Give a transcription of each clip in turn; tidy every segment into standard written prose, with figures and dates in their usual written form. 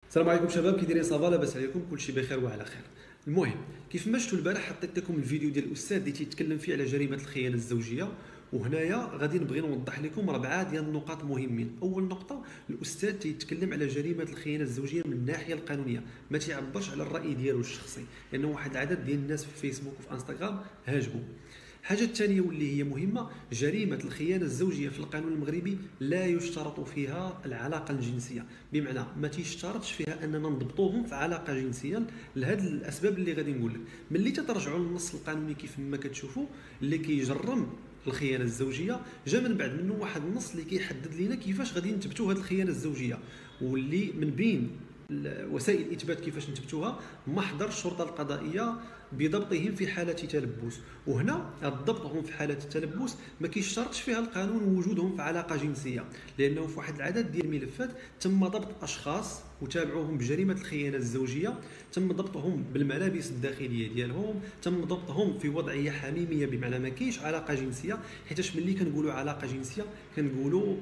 السلام عليكم شباب، كي دايرين؟ صافا لاباس عليكم؟ كلشي بخير وعلى خير. المهم، كيف ما شفتوا البارح حطيت لكم الفيديو ديال الاستاذ اللي تيتكلم فيه على جريمه الخيانه الزوجيه، وهنايا غادي نبغي نوضح لكم 4 ديال النقاط مهمين. اول نقطه، الاستاذ تيتكلم على جريمه الخيانه الزوجيه من الناحيه القانونيه، ما تيعبرش على الراي ديالو الشخصي، لانه واحد العدد ديال الناس في فيسبوك وفي انستغرام هاجموا. الحاجة الثانية واللي هي مهمة، جريمة الخيانة الزوجية في القانون المغربي لا يشترط فيها العلاقة الجنسية، بمعنى ما تيشترطش فيها أننا نضبطوهم في علاقة جنسية لهذه الأسباب اللي غادي نقول لك. ملي تترجعوا للنص القانوني كيف ما كتشوفوا اللي كيجرم الخيانه الزوجيه، جا من بعد منه واحد النص اللي كيحدد لنا كيفاش غادي نثبتوا هذه الخيانه الزوجيه، واللي من بين وسائل الاثبات كيفاش نثبتوها محضر الشرطه القضائيه بضبطهم في حاله تلبس. وهنا ضبطهم في حاله التلبس ما كيشترطش فيها القانون وجودهم في علاقه جنسيه، لانه في واحد العدد ديال الملفات تم ضبط اشخاص وتابعوهم بجريمه الخيانه الزوجيه، تم ضبطهم بالملابس الداخليه ديالهم، تم ضبطهم في وضعيه حميميه، بمعنى ما كاينش علاقه جنسيه. حيتاش ملي كنقولوا علاقه جنسيه كنقولوا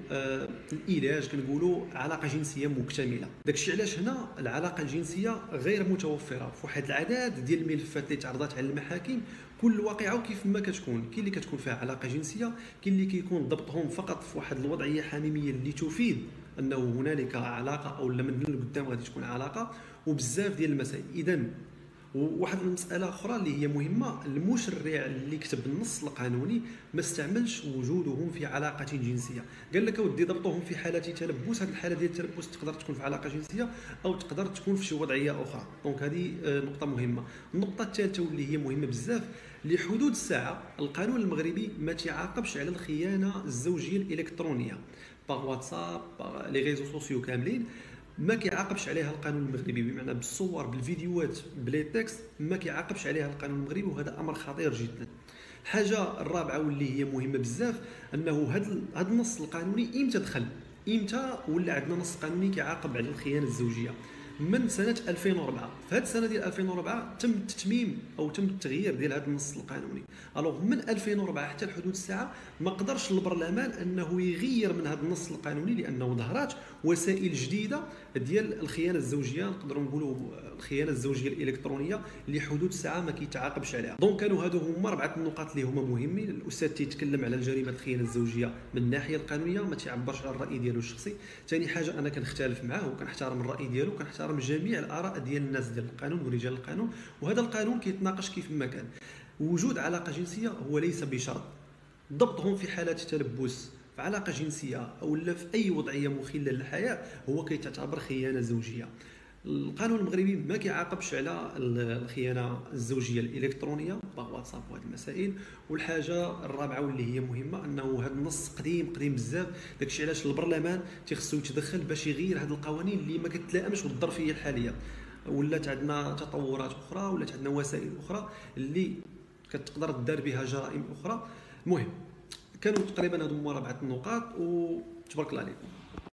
العلاج، كنقولوا علاقه جنسيه مكتمله. داكشي علاش هنا العلاقه الجنسيه غير متوفره في واحد العدد ديال الملفات اللي تعرضات على المحاكم. كل واقعه كيف ما كتكون، كاين اللي كتكون فيها علاقه جنسيه، كاين اللي كيكون ضبطهم فقط في واحد الوضعيه حميميه اللي تفيد انه هنالك علاقه، او من هنا لقدام غادي تكون علاقه، وبزاف ديال المسائل. اذا وواحد المساله اخرى اللي هي مهمه، المشرع اللي كتب النص القانوني ما استعملش وجودهم في علاقه جنسيه، قال لك اودي ضبطوهم في حاله تلبس. هذه الحاله ديال التلبس تقدر تكون في علاقه جنسيه او تقدر تكون في شي وضعيه اخرى. دونك هذه نقطه مهمه. النقطه الثالثه واللي هي مهمه بزاف، لحدود الساعه القانون المغربي ما تعاقبش على الخيانه الزوجيه الالكترونيه باغ واتساب، باغ لي ريزو سوسيو كاملين، ما كيعاقبش عليها القانون المغربي، بمعنى بالصور بالفيديوهات بلي تكست ما كيعاقبش عليها القانون المغربي، وهذا امر خطير جدا. الحاجه الرابعه واللي هي مهمه بزاف، انه هذا النص القانوني امتى دخل، امتى ولا عندنا نص قانوني كيعاقب على الخيانه الزوجيه؟ من سنه 2004. في هذه السنه ديال 2004 تم التتميم او تم التغيير ديال هذا النص القانوني. الوغ من 2004 حتى لحدود الساعه ما قدرش البرلمان انه يغير من هذا النص القانوني، لانه ظهرات وسائل جديده ديال الخيانه الزوجيه، نقدروا نقولوا الخيانه الزوجيه الالكترونيه، اللي حدود الساعه ما كيتعاقبش عليها. دونك كانوا هادو هما 4 النقاط اللي هما مهمين. الاستاذ تيتكلم على جريمه الخيانه الزوجيه من الناحيه القانونيه، ما تعبرش على الراي ديالو الشخصي. ثاني حاجه، انا كنختلف معاه وكنحترم الراي ديالو، كنحترم جميع الاراء ديال الناس ديال القانون ورجال القانون، وهذا القانون كيتناقش كيف ما كان. وجود علاقه جنسيه هو ليس بشرط، ضبطهم في حالة تلبس في علاقة جنسية أو لا في أي وضعية مخلة للحياة هو كيتعتبر خيانة زوجية. القانون المغربي ما كيعاقبش على الخيانة الزوجية الإلكترونية باغ واتساب وهذه المسائل. والحاجة الرابعة واللي هي مهمة، أنه هذا النص قديم بزاف، داكشي علاش البرلمان تيخصو يتدخل باش يغير هذه القوانين اللي ما كتلائمش بالظرفية الحالية. ولات عندنا تطورات أخرى، ولات عندنا وسائل أخرى اللي كتقدر تدار بها جرائم أخرى. المهم، كانوا تقريبا هادو هما 4 النقاط، وتبارك الله عليكم.